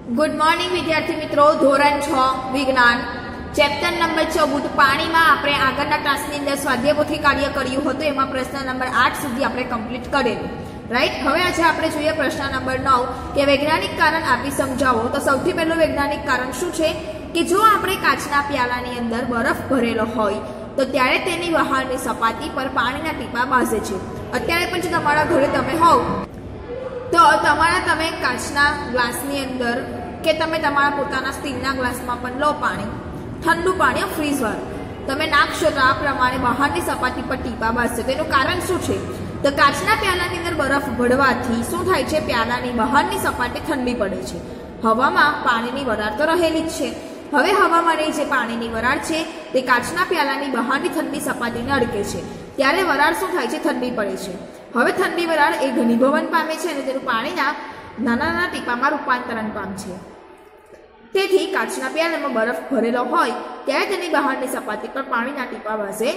Good morning विद्यार्थी मित्रों। धोरण 6 विज्ञान चैप्टर नंबर 14 पानी में आपणे आगळना क्लासनी अंदर स्वाध्यायपोथी कार्य कर्युं हतुं। एमां प्रश्न नंबर 8 सुधी आपणे कम्प्लीट करेलुं। राइट। हवे आज आपणे जोईए प्रश्न नंबर 9 के वैज्ञानिक कारण आपी समजावो। तो सौथी पहेलुं वैज्ञानिक कारण शुं छे के जो आपणे काचना प्यालानी अंदर बरफ भरेलो होय तो त्यारे तेनी बहारनी सपाटी पर पाणीना टीपा बाजे छे। अत्यारे पण जो तमारा घरे तमे होव तो તમે કાચના ગ્લાસની અંદર કે તમે તમારા પોતાના સ્ટીલના ગ્લાસમાં પણ લો પાણી, ઠંડુ પાણી ફ્રીઝવાળું તમે નાખશો તો આ પ્રમાણે બહારની સપાટી પર ટીપા બાજશે। તેનું કારણ શું છે? તો કાચના પ્યાલાની અંદર બરફ ભળવાથી શું થાય છે? પ્યાલાની બહારની સપાટી ઠંડી પડે છે। હવામાં પાણીની વરાળ તો રહેલી જ છે। હવે હવામાં જે પાણીની વરાળ છે તે કાચના પ્યાલાની બહારની ઠંડી સપાટીને અડકે છે, ત્યારે વરાળ શું થાય છે? ઠંડી પડે છે। હવે ઠંડી વરાળ એ ઘનીભવન પામે છે અને તેનું પાણીના નાના નાના ટીપામાં રૂપાંતરણ પામશે। તેથી કાચના પ્યાલામાં બરફ ભરેલો હોય ત્યારે તેની બહારની સપાટી પર પાણીના ટીપા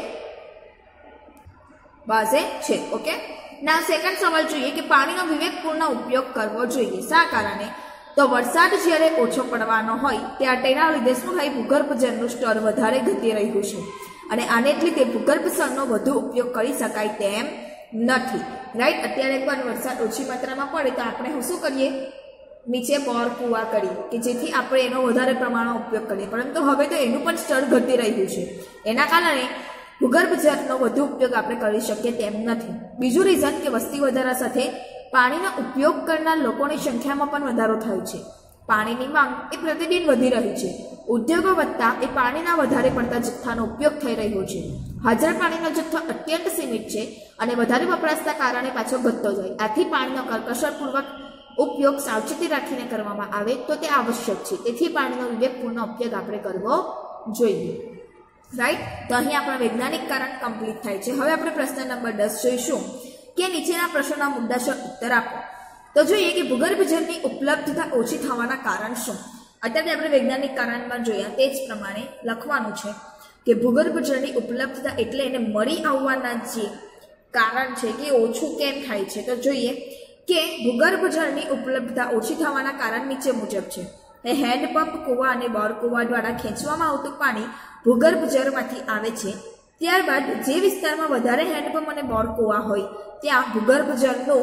બાજે છે। ઓકે, ના સેકન્ડ સવાલ જોઈએ કે પાણીનો વિવેકપૂર્ણ ઉપયોગ કરવો જોઈએ। શા કારણે? તો વરસાદ જ્યારે ઓછો પડવાનો હોય ત્યારે તેના લીધે શું થાય? ભૂગર્ભ જળનું સ્તર વધારે ઘટી રહ્યું છે અને આને જ લીધે ભૂગર્ભ જળનો વધુ ઉપયોગ કરી શકાય તેમ નથી। राइट। अत्यारे पण वरसाद ओછી मात्रामां पड़े तो आपणे शुं करीए? नीचे बोर कुआ करीए के जेथी आपणे एनो वधारे प्रमाणमां उपयोग करीए, परंतु हवे तो एनुं पण स्तर घटी रह्युं छे। एना कारणे भूगर्भ जळनो वधु उपयोग आपणे करी शकीए तेम नथी। बीजुं रीजन के वस्ती વધારા સાથે पाणीनो उपयोग करनार लोकोनी संख्यामां पण વધારો थयो छे। पाणीनी मांग ए प्रतिदिन वधी रही छे। उद्योगो વધતા ए पाणीना વધારે પડતા જથ્થાનો उपयोग થઈ રહ્યો છે। हाजर पाणीनो जथ्थो अत्यंत सीमित છે અને વધારે વપરાશના કારણે પાછો ઘટતો જાય। આથી પાણીનો કરકસરપૂર્વક ઉપયોગ સાવચેતી રાખીને કરવામાં આવે તો તે આવશ્યક છે। તેથી પાણીનો વિવેકપૂર્ણ ઉપયોગ આપણે કરવો જોઈએ। રાઈટ। તો અહીં આપણા વૈજ્ઞાનિક કારણ કમ્પ્લીટ થાય છે। હવે આપણે પ્રશ્ન નંબર 10 જોઈશું કે નીચેના પ્રશ્નોના મુદ્દાસર ઉત્તર આપો। तो જોઈએ કે ભૂગર્ભ જળની ઉપલબ્ધતા ઓછી થવાના કારણ શું? અત્યારે આપણે વૈજ્ઞાનિક કારણમાં જોયા તે જ પ્રમાણે લખવાનું છે કે ભૂગર્ભ જળની ઉપલબ્ધતા એટલે એને મળી આવવાના જે કારણ છે કે ઓછું કેમ થાય છે। તો જોઈએ કે ભૂગર્ભ જળની ઉપલબ્ધતા ઓછી થવાના કારણ નીચે મુજબ છે। હેન્ડપંપ કૂવા અને બોર કૂવા દ્વારા ખેંચવામાં આવતું પાણી ભૂગર્ભ જળમાંથી આવે છે। ત્યારબાદ જે વિસ્તારમાં વધારે હેન્ડપંપ અને બોર કૂવા હોય ત્યાં ભૂગર્ભ જળનું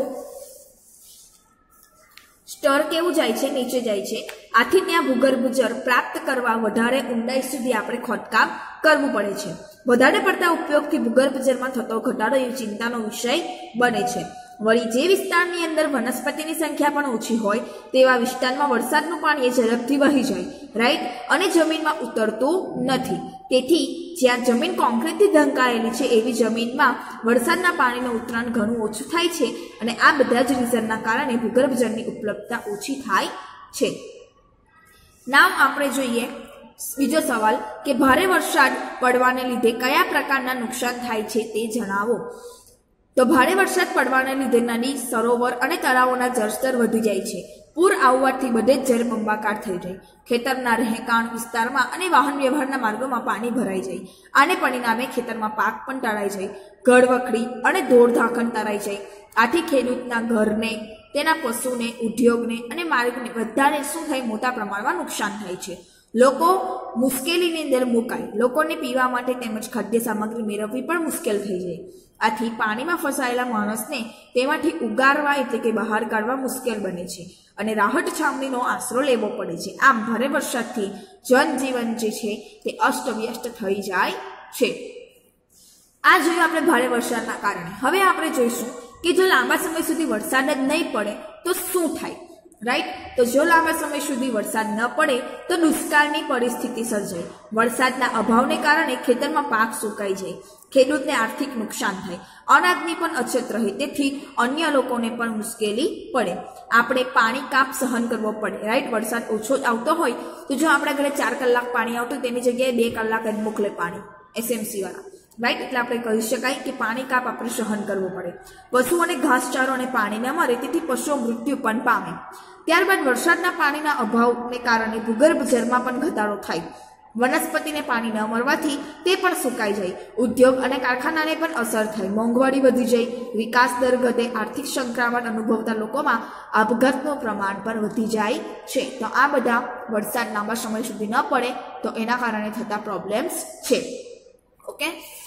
स्तर केवुं जाय छे? नीचे जाय छे। आथी त्यां भूगर्भ जल प्राप्त करवा वधारे ऊंडाई सुधी आपणे खोदकाम करवुं पड़े छे। वधारे पड़ता उपयोगथी भूगर्भ जलमां थतो घटाडो ए चिंतानो विषय बने छे। वળી જે વિસ્તારની અંદર વનસ્પતિની સંખ્યા પણ ઓછી હોય તેવા વિસ્તારમાં વરસાદનું પાણી એ ઝડપથી વહી જાય। રાઈટ। અને જમીનમાં ઉતરતું નથી। તેથી જ્યાં જમીન કોન્ક્રીટથી ઢંકાયેલી છે એવી જમીનમાં વરસાદના પાણીનું ઉતરાણ ઘણું ઓછું થાય છે અને આ બધા જ રીઝનના કારણે ભૂગર્ભ જળની ઉપલબ્ધતા ઓછી થાય છે। નામ આપણે જોઈએ બીજો સવાલ કે ભારે વરસાદ પડવાને લીધે કયા પ્રકારના નુકસાન થાય છે તે જણાવો। तो भारे वरसाद पड़वाने लीधे नदी, सरोवर अने तळावोना जलस्तर वधी जाय छे। पूर आववाथी बधे ज जलबंबाकार थई जाय। खेतरना રહેકાણ विस्तारमां अने वाहन व्यवहाરના मार्गोमां पाणी भराई जाय। आने परिणामे खेतरमां पाक पण तळाई जाय। घरवखरी अने ढोरढांखर तळाई जाय। आथी खेडूतना घरने, तेना पशुने, उद्योगने अने मार्गने बधाने शुं थाय? मोटा प्रमाणमां नुकसान थाय छे। लोको मुश्केलीनी अंदर मुकाय। लोकोने पीवा माटे तेमज खाद्य सामग्री मेळववी पण मुश्केल थई जाय। आथी पाणीमां फसायेला माणसने तेमांथी उगारवा एटले के बहार काढवा मुश्केल बने छे अने राहत छावनीनो आसरो लेवो पड़े छे। आम भारे वरसादथी जनजीवन जे छे ते अस्तव्यस्त थई जाय छे। आ जोयुं आपणे भारे वरसादना कारणे। हवे आपणे जोईशुं के जो लांबा समय सुधी वरसाद ज नहीं पड़े तो शुं थाय। राइट। तो जो लांबा समय सुधी वरसाद न पड़े तो दुष्काळनी परिस्थिति सर्जाय। वरसादना अभावने कारणे खेतरमां पाक सुकाई जाय। खेडूतने आर्थिक नुकसान थाय। अनाजनी पण अछत रहे तेथी अन्य लोकोने पण मुश्केली पड़े। आपणे पाणी काप सहन करवो पड़े। राइट। वरसाद ओछो आवतो होय तो जो आपणे घरे 4 कलाक पाणी आवतुं तेनी जग्याए 2 कलाक ज मोकले पाणी एसएमसी वाळा। राइट। એટલે આપણે કહી શકાય કે પાણી કાપ આપણે સહન કરવો પડે। પશુઓને ઘાસચારો અને પાણી ન મળે તેથી પશુઓ મૃત્યુ પણ પામે। ત્યારબાદ વરસાદના પાણીના અભાવને કારણે ભૂગર્ભ જળમાં પણ ઘટાડો થાય। વનસ્પતિને પાણી ન મળવાથી તે પણ સુકાઈ જાય, ઉદ્યોગ અને કારખાનાને પણ અસર થાય, મોંઘવારી વધી જાય, વિકાસ દર ઘટે, આર્થિક સંકળામણ અનુભવતા લોકોમાં આપઘાતનું પ્રમાણ પણ વધી જાય છે. તો આ બધા વરસાદ લાંબા સમય સુધી ન પડે તો એના કારણે થતા પ્રોબ્લેમ્સ છે. ઓકે,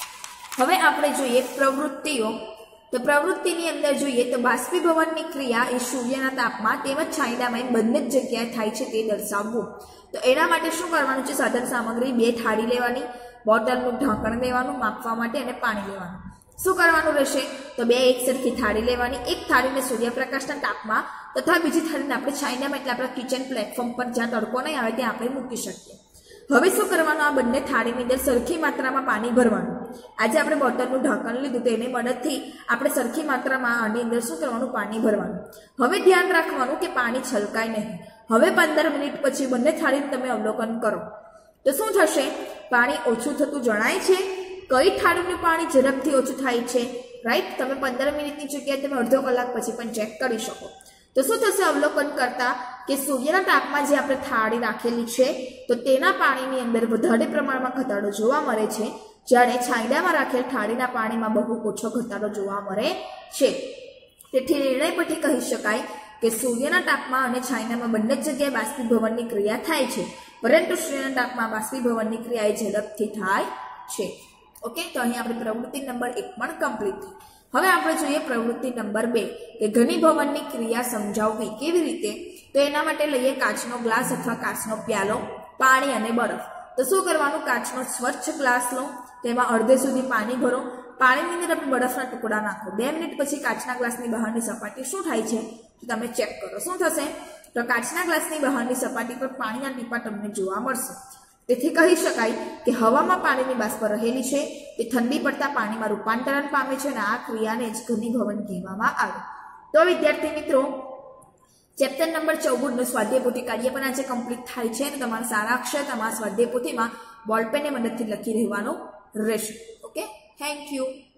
હવે આપણે જોઈએ પ્રવૃત્તિઓ. તો પ્રવૃત્તિની અંદર જોઈએ તો બાષ્પીભવનની ક્રિયા એ સૂર્યના તાપમાં તેમજ છાંયડામાં બંને જ જગ્યાએ થાય છે તે દર્શાવવું. તો એના માટે શું કરવાનું છે? સાધન સામગ્રી 2 થાળી લેવાની, બોટલનું ઢાંકણ લેવાનું માપવા માટે અને પાણી લેવાનું. શું કરવાનું રહેશે? તો 2 એકસરખી થાળી લેવાની, એક થાળીને સૂર્યપ્રકાશના તાપમાં તથા બીજી થાળીને આપણે છાંયડામાં એટલે આપણા કિચન પ્લેટફોર્મ પર જ્યાં તડકો નહીં આવે ત્યાં આપણે મૂકી શકીએ. હવે શું કરવાનું? આ બંને થાળીની અંદર સરખી માત્રામાં પાણી ભરવાનું. આજે આપણે બોટલનું ઢાંકણ લીધું તો એની મદદથી આપણે સરખી માત્રામાં આની અંદર શું કરવાનું? પાણી ભરવાનું. હવે ધ્યાન રાખવાનું કે પાણી છલકાય નહીં. હવે 15 મિનિટ પછી બંને થાળીને તમે અવલોકન કરો તો શું થશે? પાણી ઓછું થતું જણાય છે. કઈ થાળીનું પાણી ઝડપથી ઓછું થાય છે? રાઈટ, તમે 15 મિનિટની જગ્યાએ તમે અડધો કલાક પછી પણ ચેક કરી શકો. તો શું થશે? અવલોકન કરતા કે સૂર્યના તાપમાં જે આપણે થાળી રાખેલી છે તો તેના પાણીની અંદર વધારે પ્રમાણમાં ઘટાડો જોવા મળે છે, જ્યારે છાંયડામાં રાખેલ થાળીના પાણીમાં બહુ ઓછો ઘટાડો જોવા મળે છે. તેથી નિર્ણય પરથી કહી શકાય કે સૂર્યના તાપમાં અને છાંયડામાં બંને જ જગ્યાએ બાષ્પીભવનની ક્રિયા થાય છે, પરંતુ સૂર્યના તાપમાં બાષ્પીભવનની ક્રિયા એ ઝડપથી થાય છે. ઓકે, તો અહીં આપણે પ્રવૃત્તિ નંબર 1 પણ કમ્પ્લીટ થઈ. હવે આપણે જોઈએ પ્રવૃત્તિ નંબર 2 કે ઘનીભવનની ક્રિયા સમજાવવી કેવી રીતે. તો એના માટે લઈએ કાચનો ગ્લાસ અથવા કાચનો પ્યાલો, પાણી અને બરફ. તો શું કરવાનું? કાચનો સ્વચ્છ ગ્લાસ લો, તેમાં અડધે સુધી પાણી ભરો, પાણીની અંદર આપણે બરફના ટુકડા નાખો. 2 મિનિટ પછી કાચના ગ્લાસની બહારની સપાટી શું થાય છે તો તમે ચેક કરો. શું થશે? તો કાચના ગ્લાસની બહારની સપાટી પર પાણીના ટીપા તમને જોવા મળશે. તેથી કહી શકાય કે હવામાં પાણીની બાષ્પ રહેલી છે, તે ઠંડી પડતા પાણીમાં રૂપાંતરણ પામે છે અને આ ક્રિયાને જ ઘનીભવન કહેવામાં આવે. તો વિદ્યાર્થી મિત્રો, ચેપ્ટર નંબર 14નું સ્વાધ્યાય પોથી કાર્ય પણ આજે કમ્પ્લીટ થાય છે અને તમારા સારા અક્ષર તમારા સ્વાધ્યાય પોથીમાં બોલપેનની મદદથી લખી રહેવાનું રહેશે. Okay, thank you.